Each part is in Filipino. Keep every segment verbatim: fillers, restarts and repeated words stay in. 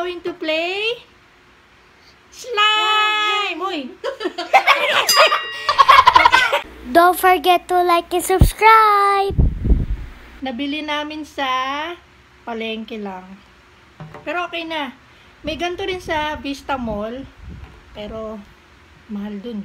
going to play slime! Uy! Don't forget to like and subscribe! Nabili namin sa palengke lang. Pero okay na. May ganito rin sa Vista Mall. Pero mahal dun.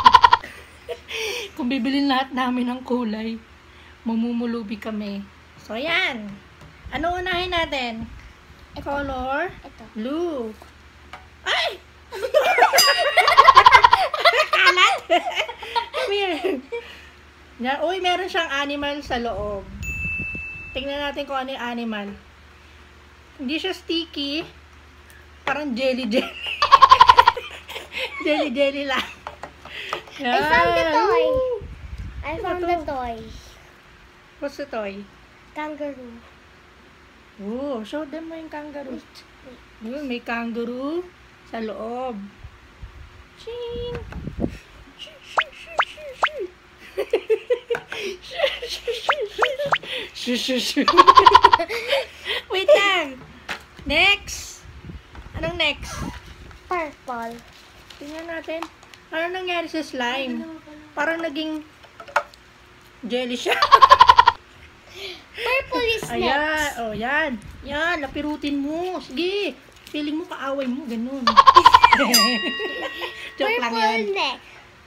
Kung bibilin lahat namin ng kulay, mamumulubi kami. So, ayan. Ano unahin natin? Color? Ito. Blue. Ay! Ano to? Kalat? Come here. Na, uy, meron siyang animal sa loob. Tingnan natin kung ano yung animal. Hindi siya sticky. Parang jelly-jelly. Jelly-jelly lang. I found the toy. Woo! I Ano found to? the toy. What's the toy? Kangaroo. Oh, show them mo yung kangaroo. Wait, wait. Yun, may kangaroo sa loob. Ching! Wait lang! Next! Anong next? Purple. Tingnan natin. Ano nangyari sa slime? Parang naging jelly siya. Purple is Ayan. next. Oh, yan. Yan. Lapirutin mo. Sige. Feeling mo kaaway mo. Ganun. Joke lang yan. Purple next.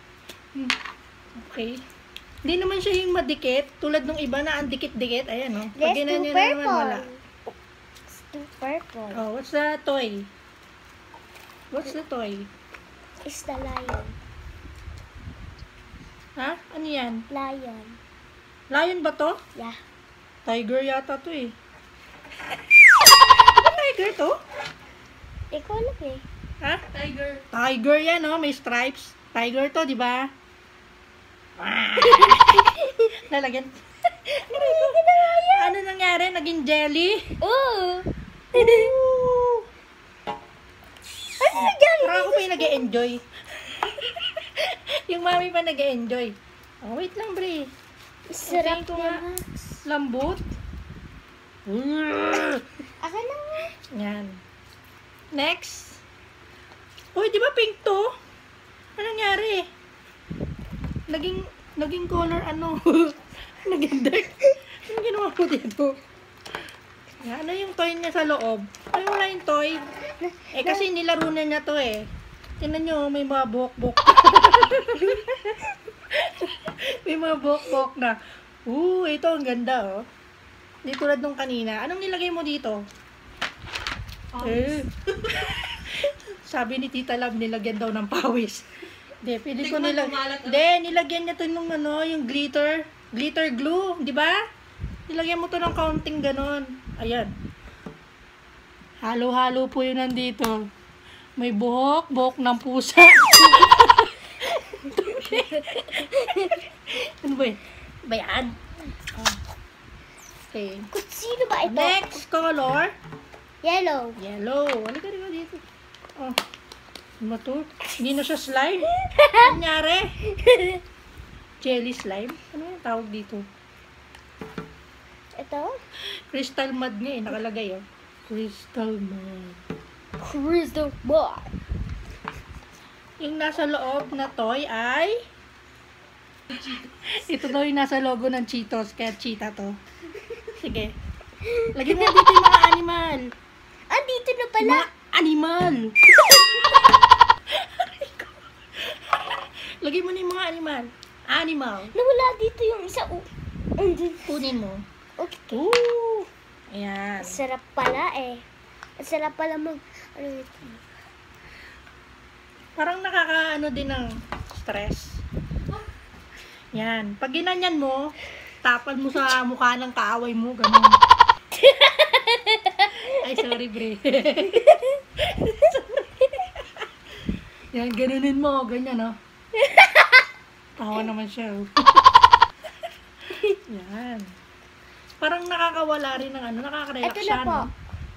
Okay. Hindi naman siya yung madikit. Tulad nung iba na ang dikit-dikit. Ayan, oh. Pag Let's do ginanyan na naman, wala. purple. Let's do purple. Oh, what's the toy? What's the toy? It's the lion. Ha? Ano yan? Lion. Lion ba to? Yeah. Tiger yata to eh. Ano tiger to? Ikaw alam eh. Ha? Tiger. Tiger yan, oh. May stripes. Tiger to, di ba? Lalagyan. Ano nangyari? Naging jelly? Ooh. Ooh. Ano na jelly? Parang ako pa yung nag-e-enjoy. Yung mami pa nag-e-enjoy. Oh, wait lang, Bre. Sarap Okay, ko na. nga. Lambot. Ako na nga. Yan. Next. Uy, di ba pink to? Ano nangyari? Naging, naging color ano? Naging dark. Ano ginawa ko dito? Yan, ano yung toy niya sa loob? Ay, wala yung toy. Eh, kasi nilaro na niya to eh. Tingnan nyo, may mga buhok-buhok. May mga buhok-buhok na. Uh, ito ang ganda oh. Di tulad nung kanina. Anong nilagay mo dito? Eh. Sabi ni Tita Lab, nilagyan daw ng pawis. Hindi, pili ko nilag... Hindi, nilagyan niya to nung ano, yung glitter. Glitter glue, di ba? Nilagyan mo to ng counting ganon. Ayan. Halo-halo po yun nandito. May buhok, buhok ng pusa. Ano ba yun? Ba yan? Oh. Okay. Sino ba ito? Next color. Yellow. Yellow. Ano ka rin dito? Oh. Ano to? Hindi na siya slime. Ano nangyari? Jelly slime? Ano yung tawag dito? Ito? Crystal mud nga eh. Nakalagay oh. Crystal mud. Crystal mud. Yung nasa loob na toy ay... Ito daw yung nasa logo ng Cheetos. Kaya cheetah to. Sige. Lagyan mo dito yung mga animal. Ah, dito na pala. Mga animal. Lagyan mo na yung mga animal. Animal. Nawala dito yung isa. Oh. Andun. Kunin mo. Okay. Ooh. Ayan. Sarap pala eh. Ang sarap pala mag... Ano ito? Parang nakakaano din ng stress. Yan. Pag ginanyan mo, tapal mo sa mukha ng kaaway mo. Ganun. Ay, sorry, Bre. Yan, ganunin mo. Ganyan, oh. Tawa naman siya, oh. Yan. Parang nakakawala rin ng ano, nakaka-relax Ito na siya, po. no?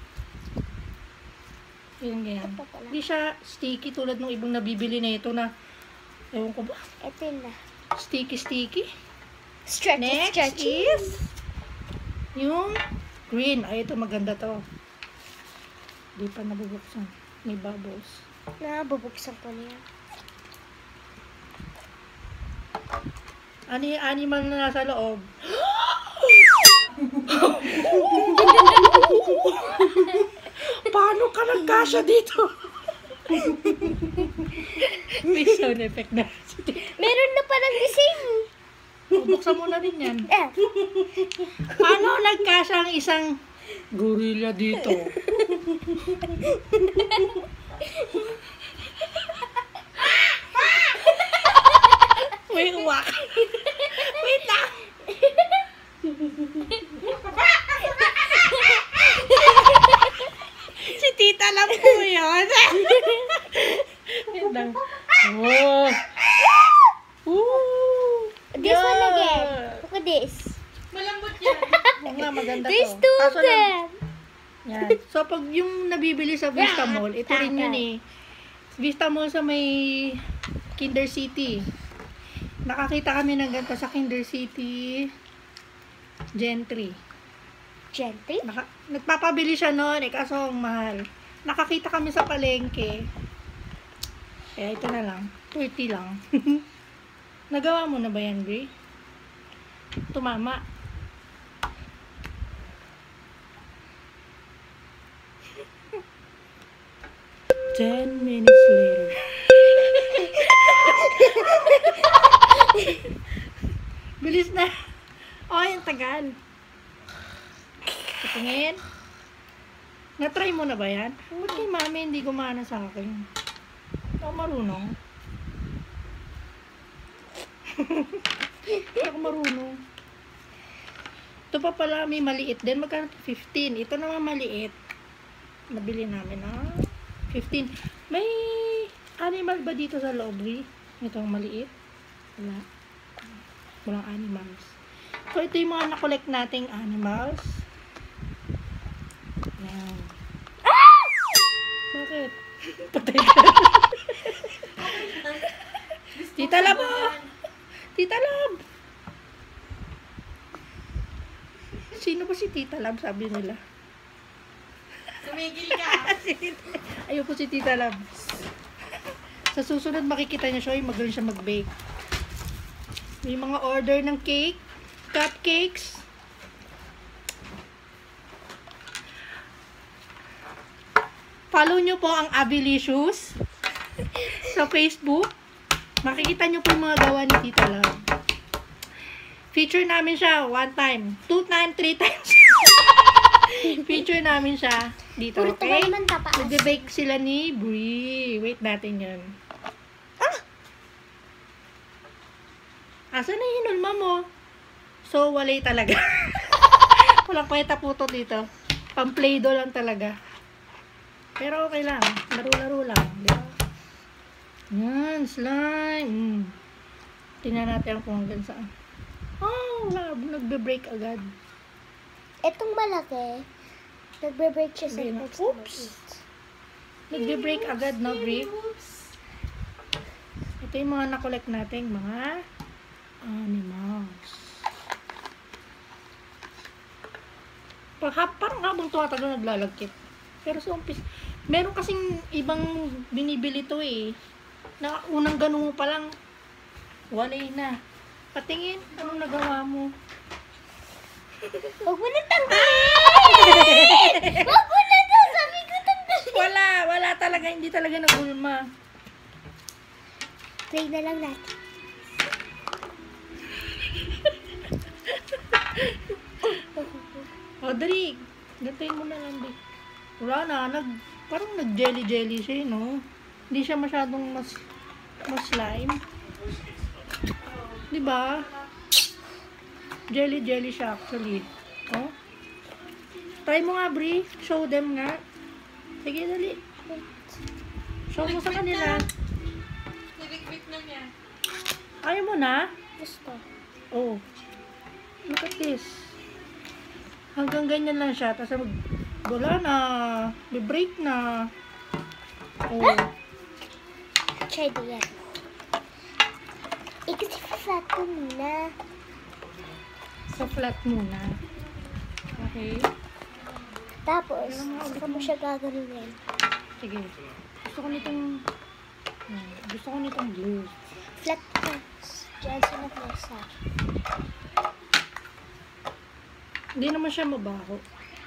Yan, ganyan. Ito pala. Hindi siya sticky tulad ng ibang nabibili na ito na, ewan ko ba, Ito na. sticky-sticky. Stretch, Next stretch. is yung green. Ay, ito maganda to. Di pa nabubuksan. May bubbles. Nabubuksan ko na yan. Ano yung animal na nasa loob? Paano ka nagkasya dito? May sound effect na. Meron na palang gising. Buksan mo na rin yan. Eh. Paano nagkasya ang isang gorilla dito? May uwak. Wait lang. Si tita lang po yun. Wait lang. Oh. Ooh. This one Yeah. again. Look at this. Malambot yan. Oo nga, maganda There's to. two of Kaso lang- them. Yan. So, pag yung nabibili sa Vista Mall, ito rin yun eh. Vista Mall sa may Kinder City. Nakakita kami ng ganito sa Kinder City Gentry. Gently. Naka, nagpapabili siya noon eh, kaso ang mahal. Nakakita kami sa palengke. Kaya ito na lang. thirty lang. Nagawa mo na ba yan, Bri? Tumama. Ten minutes later. Bilis na. Oh, yung tagal. Tingin. Na-try mo na ba yan? Ba't kay mami hindi gumana sa akin? Ako marunong. Hindi ako marunong. Ito pa pala may maliit din. Magkano ito? fifteen. Ito naman maliit. Nabili namin ah. fifteen. May animal ba dito sa loob? Itong maliit? Wala. Walang animals. So, ito yung mga nakolekt nating animals. Ayan. Bakit? Patay ka. Tita Lab! oh! Tita Lab! Sino ba si Tita Lab? Sabi nila. Sumigil ka. Ayoko si Tita Lab. Sa susunod makikita niya siya, ay magaling siya mag-bake. May mga order ng cake, cupcakes. Follow nyo po ang Abilicious sa Facebook. Makikita nyo po yung mga gawa ni Tita Lab. Feature namin siya one time, two times, three times. Feature namin siya dito, Puro okay? tagal naman tapaas. Nagbe-bake sila ni Brie. Wait natin yun. Ah! Asan na yung hinulma mo? So, walay talaga. Walang kwenta puto dito. Pang-play-doh lang talaga. Pero okay lang. Laro-laro lang. Di ba? Yan, slime. Mm. Tingnan natin kung hanggang saan. Oh, wala. Nagbe-break agad. Itong malaki, nagbe-break siya sa Ayun. next Oops. Nagbe-break agad, no, Brie? Ito yung mga nakolekt natin, mga animals. Pag, parang habang tumatagal naglalagkit. Pero sa umpis, meron kasing ibang binibili to eh. Na unang ganun mo pa lang, walay na. Patingin, anong nagawa mo? Huwag mo na tanggalin! Huwag mo na to! Sabi ko tanggalin! Wala, wala talaga, hindi talaga nagulma. Play na lang natin. Audrey, gantayin mo na lang, Di. Wala na, nag, parang nag-jelly-jelly siya, no? Hindi siya masyadong mas, mas slime. Diba? Jelly-jelly siya, actually. Oh? Try mo nga, Brie. Show them nga. Sige, dali. Show mo sa kanila. Nilikwit na niya. Ayaw mo na? Gusto. Oh. Look at this. Hanggang ganyan lang siya. Tapos mag... Wala na. May break na. Oh. Try ko yan. Eh, kasi flat ko muna. So, flat muna. Okay. Tapos, saka mo siya gaganunin. Sige. Gusto ko nitong... Hmm, gusto ko nitong blue. Flat cuts. Diyan sa nagmasa. Hindi naman siya mabaho.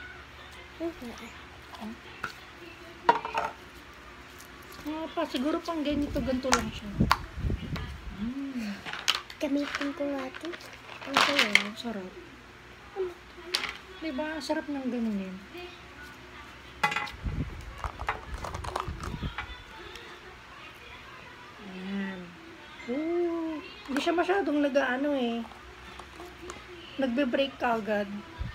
Nga pa, siguro pang ganito, ganito lang siya. Mm. Gamitin ko nga ito. Ang saya, ang sarap. Diba, ang sarap ng ganunin. Ayan. Oo, hindi siya masyadong nag-ano eh. Nagbe-break ka agad.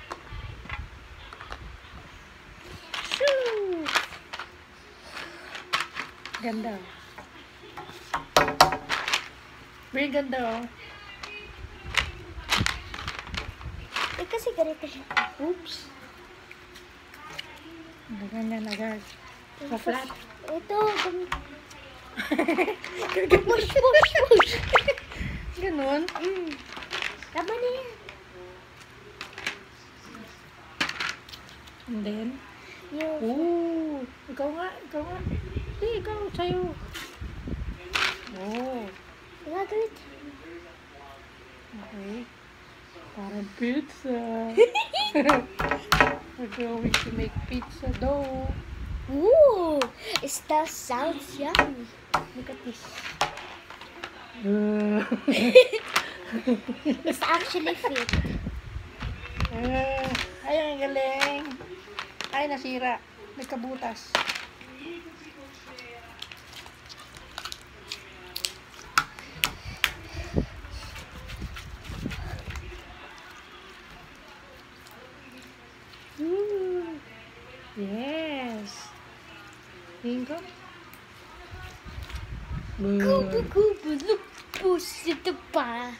Shoo! Ganda. Very ganda oh. Eh, kasi ganito siya. Oops. Ganyan agad. Sa flat. Ito, gamit. Push, push, push. Ganon. Mm. Tama na yan. And then, Yung, ooh, ikaw nga, ikaw nga. Hindi, ikaw, sa'yo. Oh, gagawin. okay. Parang pizza. We're going to make pizza dough. Ooh, it still sounds yummy. Look at this. Uh, It's actually fit. uh, ay, ang galing. Ay, nasira. Nagkabutas. Ooh. Yes. Tingin ko. Kubu, kubu, lupus, ito pa.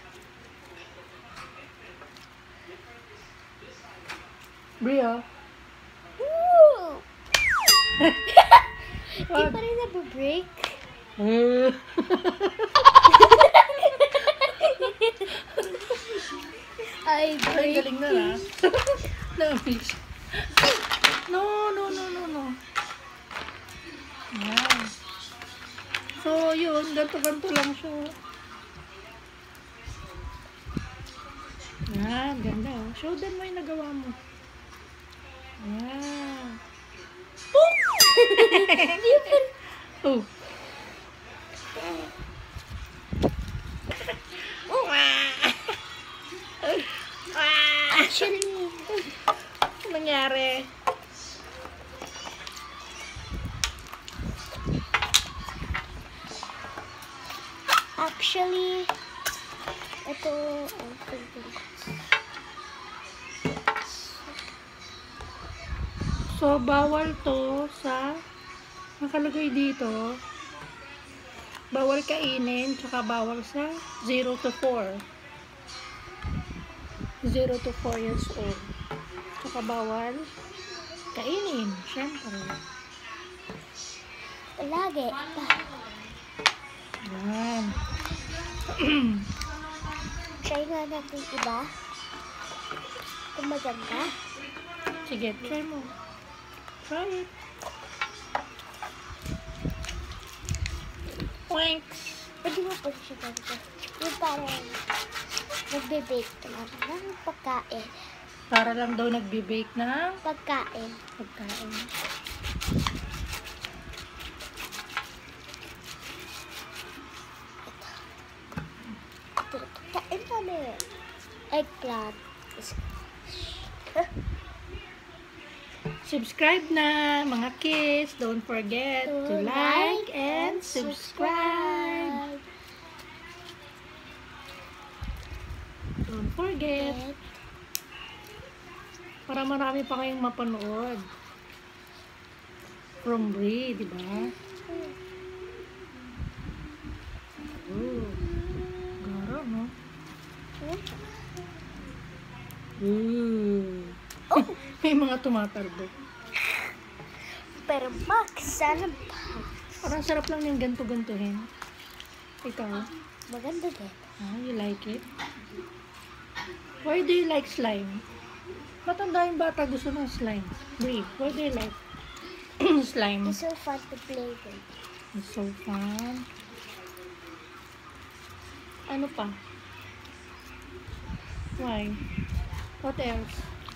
Bria. Ooh! Di Wag. pa rin nabibreak. Uh. Ay, Ay, break. galing na na. Na-miss. No, no, no, no, no. Yan. So, yun. Ganto-ganto lang siya. Yan, ganda. Oh. Show them mo yung nagawa mo. Yan. Oh. Oh. Actually, Ano nangyari? actually, ito, ang favorite. So, bawal to sa nakalagay dito. Bawal kainin, tsaka bawal sa zero to four. zero to four years old. Tsaka bawal kainin, syempre. Lagi. Yan. Try nga natin iba. Kung maganda. Sige, try mo. Try it. Thanks. Pwede mo pwede siya ganito. Yung parang nagbe-bake lang ng pagkain. Para lang daw nagbe-bake ng Pagkain. pagkain. Ito, kain kami. Eggplant. Subscribe na, mga kids. Don't forget to like and subscribe. Don't forget. And Para marami pa kayong mapanood. From Brie, di ba? Oh. Gara, no? Ooh. May mga tumatalbo. pero Max, sana pa. Parang sarap lang yung ganto-gantuhin. Ikaw, Maganda din. ah, you like it? Why do you like slime? Matanda yung bata gusto ng slime. Brave, why do you like slime? It's so fun to play with. It's so fun. Ano pa? Why? What else?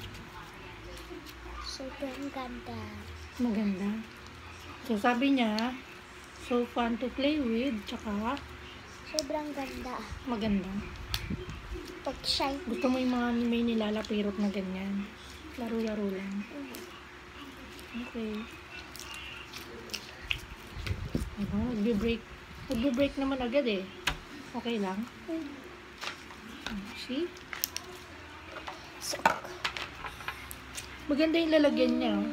Sobrang ganda. Maganda. So, sabi niya, so fun to play with, tsaka Sobrang ganda. maganda. Pag shine. Gusto mo yung mga may nilalapirot na ganyan. Laro-laro lang. Okay. Ano, nagbe-break. Nagbe-break naman agad eh. Okay lang. See? So, Maganda yung lalagyan niya. Oh.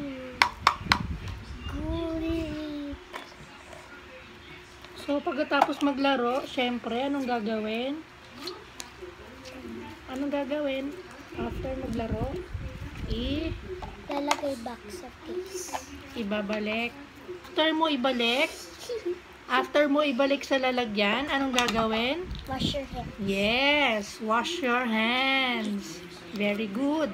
Good. So, pagkatapos maglaro, syempre, anong gagawin? Anong gagawin? After maglaro, i Lalagay back sa case. ibabalik. After mo ibalik, after mo ibalik sa lalagyan, anong gagawin? Wash your hands. Yes, wash your hands. Very good.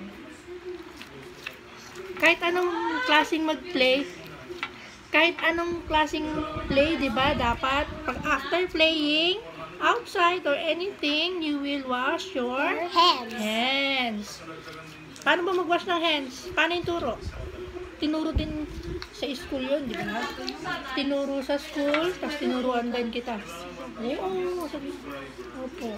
Kahit anong klaseng mag-play, kahit anong klaseng play, di ba, dapat, pag after playing, outside or anything, you will wash your Hands. hands. Paano ba mag-wash ng hands? Paano yung turo? Tinuro din sa school yun, di ba? Tinuro sa school, tapos tinuruan din kita. Oo, sabi. Opo.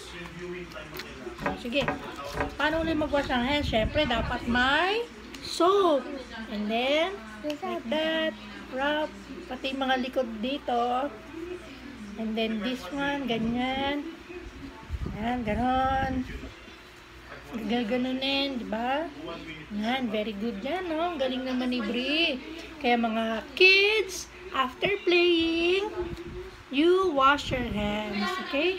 Sige. Paano ulit mag-wash ng hands? Siyempre, dapat may soap. And then, like that. Rub. Pati mga likod dito. And then, this one, ganyan. Yan, ganon. Gaganunin, di ba? Yan, very good yan, no? Galing naman ni Bri. Kaya mga kids, after playing, you wash your hands, okay?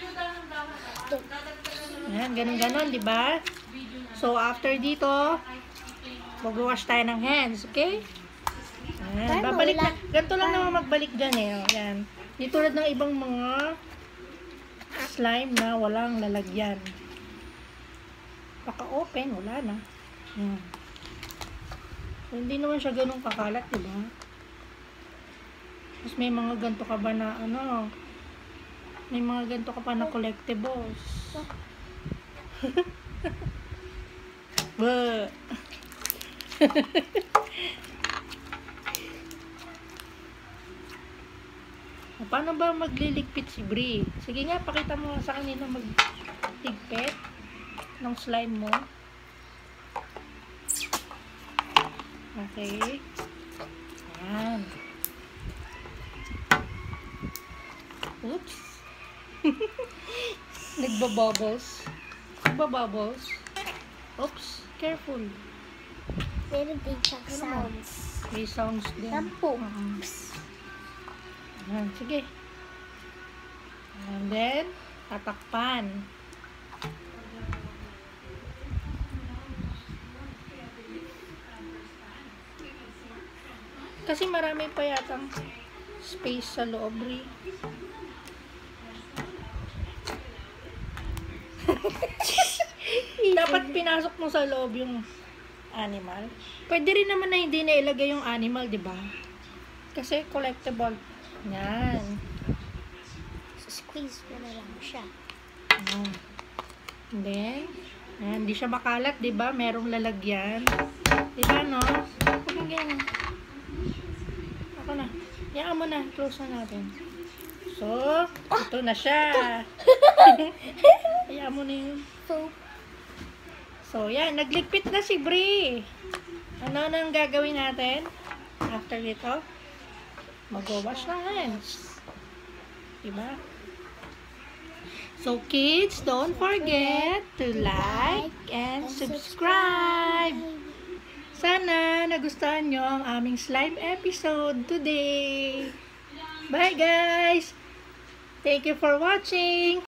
Yan, ganun-ganon, di ba? So, after dito, mag-wash tayo ng hands, okay? Yan, Paano babalik na. wala? Ganito lang naman magbalik dyan, eh. oh. Yan. Di tulad ng ibang mga slime na walang lalagyan. Paka-open, wala na. Yan. So, hindi naman siya ganun kakalat, di ba? Tapos may mga ganito ka ba na, ano, may mga ganito ka pa na collectibles. Bah. Paano ba magliligpit si Bri? Sige nga, pakita mo sa kanila magligpit ng slime mo. Okay. Ayan. Oops. Nagbabubbles. Nagbabubbles. Oops. Careful. Meron din siyang sounds. May sounds din. Sampu. Mm. Ayan, sige. And then, tatakpan. Kasi marami pa yatang space sa loob, Ri. Dapat pinasok mo sa loob yung animal. Pwede rin naman na hindi na ilagay yung animal, di ba? Kasi collectible. Yan. So, squeeze mo na lang siya. Ayan. And then, ayan, hindi siya makalat, di ba? Merong lalagyan. Di ba, no? Huwag yung ganyan. Ako na. Yaan mo na. Close na natin. So, ito na siya. Hayaan mo na yun. So, So, yan. Nagligpit na si Bri. Ano nang gagawin natin? After ito, mag-wash ng hands. Diba? So, kids, don't forget to like and subscribe. Sana nagustuhan nyo ang aming slime episode today. Bye, guys! Thank you for watching!